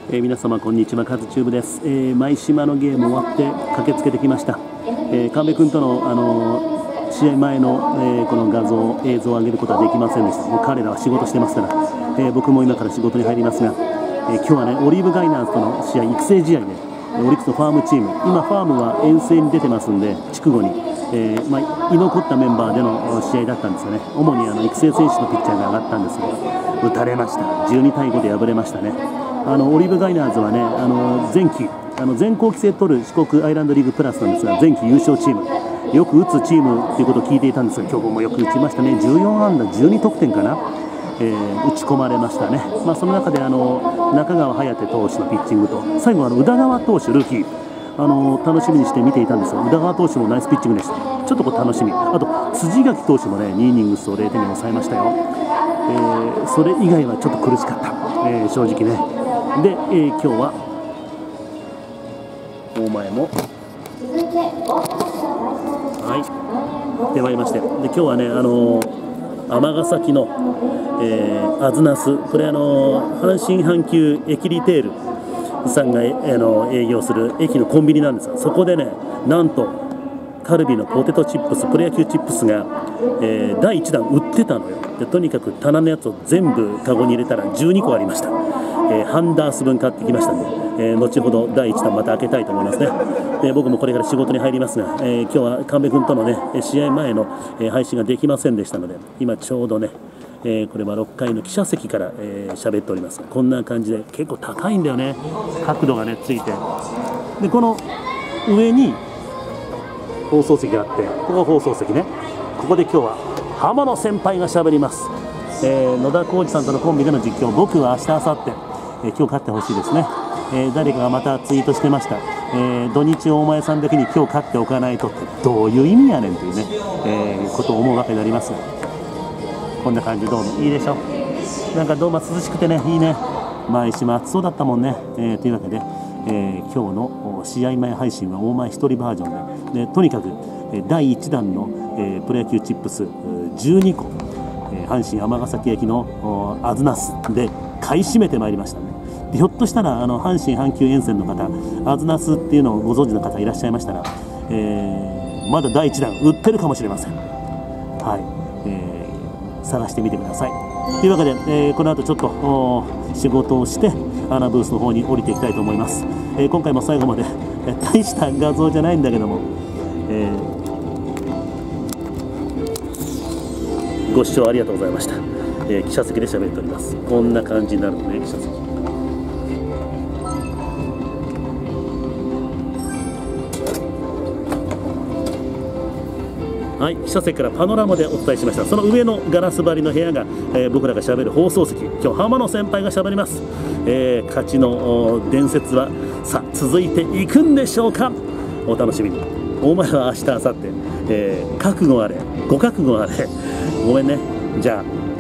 皆様こんにちは、カズチューブです。舞島のゲーム終わって駆けつけてきました。神戸君との、試合前の、この映像を上げることはできませんでした。もう彼らは仕事してますから、僕も今から仕事に入りますが、今日はねオリーブガイナーズとの試合、育成試合で、オリックスのファームチーム、今ファームは遠征に出てますんで、筑後に、居残ったメンバーでの試合だったんですよね。主に育成選手のピッチャーが上がったんですが、打たれました。12対5で敗れましたね。オリーブガイナーズはね、前期全校規制取る四国アイランドリーグプラスなんですが、前期優勝チーム、よく打つチームということを聞いていたんですが、今日もよく打ちましたね。14安打12得点かな、打ち込まれましたね。その中で中川颯投手のピッチングと、最後宇田川投手ルーキー、楽しみにして見ていたんですが、宇田川投手もナイスピッチングでした。ちょっと楽しみ。あと辻垣投手もね2イニングスを0点に抑えましたよ。それ以外はちょっと苦しかった、正直ね。で、今日は大前もはい出まいりまして、で今日はね尼崎のアズナス、これ阪神阪急駅リテールさんが営業する駅のコンビニなんですが、そこでねなんとカルビのポテトチップス、プロ野球チップスが、第1弾売ってたのよ。でとにかく棚のやつを全部カゴに入れたら12個ありました。ハンダース分買ってきましたので、後ほど第1弾また開けたいと思いますね。で僕もこれから仕事に入りますが、今日は神戸君とのね試合前の、配信ができませんでしたので、今ちょうどね、これは6階の記者席から喋っております。こんな感じで結構高いんだよね、角度がねついて。でこの上に放送席があって、ここが放送席ね。ここで今日は浜野先輩が喋ります。野田浩二さんとのコンビでの実況、僕は明日明後日、今日勝ってほしいですね。誰かがまたツイートしてました。土日大前さんだけに今日勝っておかないとってどういう意味やねんというね、ことを思うわけになりますが、こんな感じどうもいいでしょ。なんかどうも涼しくてねいいね。舞島暑そうだったもんね。というわけで、今日の試合前配信は大前一人バージョンで、とにかく第1弾の、プロ野球チップス12個、阪神尼崎駅のアズナスで買い占めてまいりましたね。でひょっとしたら阪神阪急沿線の方、アズナスっていうのをご存知の方いらっしゃいましたら、まだ第1弾売ってるかもしれません。はい、探してみてください。というわけで、この後ちょっと仕事をしてアナブースの方に降りていきたいと思います。今回も最後まで、大した画像じゃないんだけども、ご視聴ありがとうございました。記者席で喋っております。こんな感じになるのね、記者席。はい、記者席からパノラマでお伝えしました。その上のガラス張りの部屋が、僕らがしゃべる放送席。今日浜野先輩がしゃべります。勝ちの伝説はさあ続いていくんでしょうか。お楽しみに。お前は明日明後日、覚悟あれ、ご覚悟あれ。ごめんね。じゃあ